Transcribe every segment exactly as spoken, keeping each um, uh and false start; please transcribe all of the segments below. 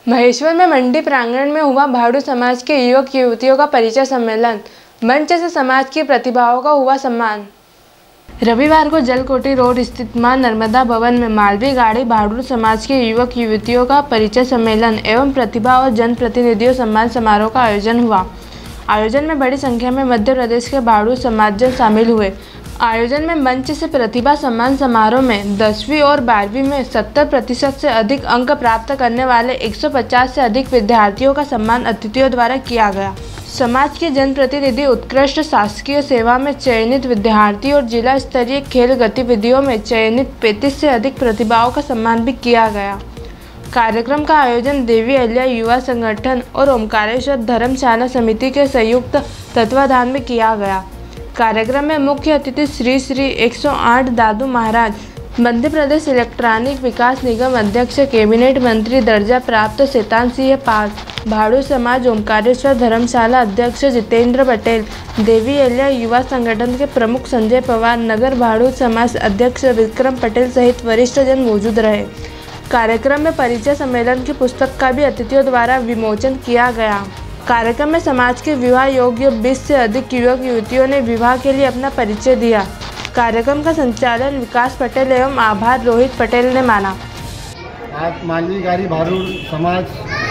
महेश्वर में मंडी प्रांगण में हुआ भाड़ू समाज के युवक युवतियों का परिचय सम्मेलन। मंच से समाज की प्रतिभाओं का हुआ सम्मान। रविवार को जलकोटी रोड स्थित मां नर्मदा भवन में मालवी गाड़ी भाड़ू समाज के युवक युवतियों का परिचय सम्मेलन एवं प्रतिभा और जनप्रतिनिधियों सम्मान समारोह का आयोजन हुआ। आयोजन में बड़ी संख्या में मध्य प्रदेश के भाड़ू समाजजन शामिल हुए। आयोजन में मंच से प्रतिभा सम्मान समारोह में दसवीं और बारहवीं में सत्तर प्रतिशत से अधिक अंक प्राप्त करने वाले एक सौ पचास से अधिक विद्यार्थियों का सम्मान अतिथियों द्वारा किया गया। समाज के जनप्रतिनिधि उत्कृष्ट शासकीय सेवा में चयनित विद्यार्थी और जिला स्तरीय खेल गतिविधियों में चयनित पैंतीस से अधिक प्रतिभाओं का सम्मान भी किया गया। कार्यक्रम का आयोजन देवी अहिल्या युवा संगठन और ओमकारेश्वर धर्मशाला समिति के संयुक्त तत्वाधान में किया गया। कार्यक्रम में मुख्य अतिथि श्री श्री एक सौ आठ दादू महाराज, मध्य प्रदेश इलेक्ट्रॉनिक विकास निगम अध्यक्ष, कैबिनेट मंत्री दर्जा प्राप्त शैतान सिंह पाल, भाड़ू समाज ओमकारेश्वर धर्मशाला अध्यक्ष जितेंद्र पटेल, देवी अहिल्या युवा संगठन के प्रमुख संजय पवार, नगर भाड़ू समाज अध्यक्ष विक्रम पटेल सहित वरिष्ठ जन मौजूद रहे। कार्यक्रम में परिचय सम्मेलन की पुस्तक का भी अतिथियों द्वारा विमोचन किया गया। कार्यक्रम में समाज के विवाह योग्य बीस से अधिक युवक युवतियों ने विवाह के लिए अपना परिचय दिया। कार्यक्रम का संचालन विकास पटेल एवं आभार रोहित पटेल ने माना। आज मालवी गाड़ी भाड़ू समाज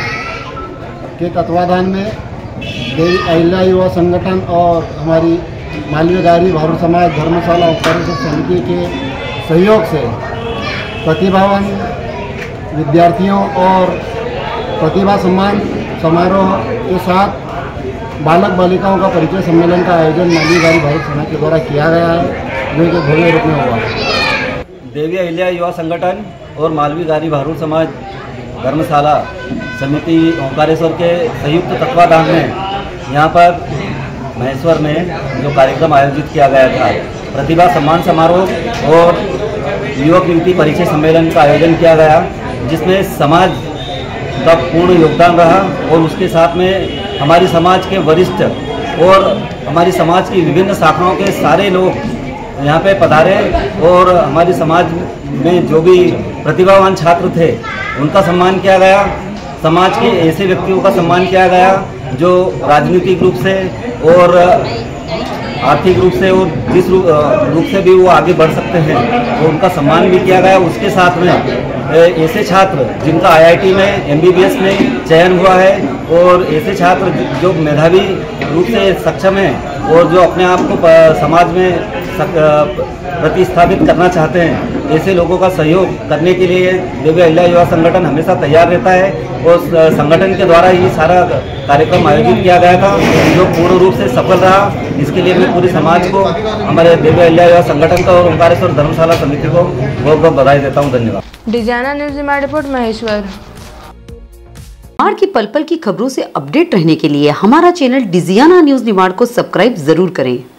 के तत्वाधान में देवी अहिल्या युवा संगठन और हमारी मालवी गाड़ी भाड़ू समाज धर्मशाला ओमकारेश्वर समिति के सहयोग से प्रतिभावान विद्यार्थियों और प्रतिभा सम्मान समारोह के साथ बालक बालिकाओं का परिचय सम्मेलन का आयोजन मालवी गाड़ी भाड़ू समाज के द्वारा किया गया है, जो कि भव्य रूप में हुआ। देवी अहिल्या युवा संगठन और मालवी गाड़ी भाड़ू समाज धर्मशाला समिति ओमकारेश्वर के संयुक्त तत्वाधान में यहाँ पर महेश्वर में जो कार्यक्रम आयोजित किया गया था, प्रतिभा सम्मान समारोह और युवक युवती परिचय सम्मेलन का आयोजन किया गया, जिसमें समाज का पूर्ण योगदान रहा और उसके साथ में हमारी समाज के वरिष्ठ और हमारी समाज की विभिन्न शाखाओं के सारे लोग यहाँ पे पधारे और हमारी समाज में जो भी प्रतिभावान छात्र थे उनका सम्मान किया गया। समाज के ऐसे व्यक्तियों का सम्मान किया गया जो राजनीतिक रूप से और आर्थिक रूप से और जिस रूप से भी वो आगे बढ़ सकते हैं, तो उनका सम्मान भी किया गया। उसके साथ में ऐसे छात्र जिनका आई आई टी में एम बी बी एस में चयन हुआ है और ऐसे छात्र जो मेधावी रूप से सक्षम हैं और जो अपने आप को समाज में प्रतिस्थापित करना चाहते हैं, ऐसे लोगों का सहयोग करने के लिए देवी अहिल्या युवा संगठन हमेशा तैयार रहता है और संगठन के द्वारा ये सारा कार्यक्रम आयोजित किया गया था, जो पूर्ण रूप से सफल रहा। इसके लिए मैं पूरे समाज को, हमारे देवी अहिल्या युवा संगठन का और ओमकारेश्वर धर्मशाला समिति को बहुत बहुत बधाई देता हूँ। धन्यवाद। डिजाना न्यूज रिपोर्ट महेश्वर। निमाड़ की पल पल की खबरों से अपडेट रहने के लिए हमारा चैनल डिजियाना न्यूज निमाड़ को सब्सक्राइब जरूर करें।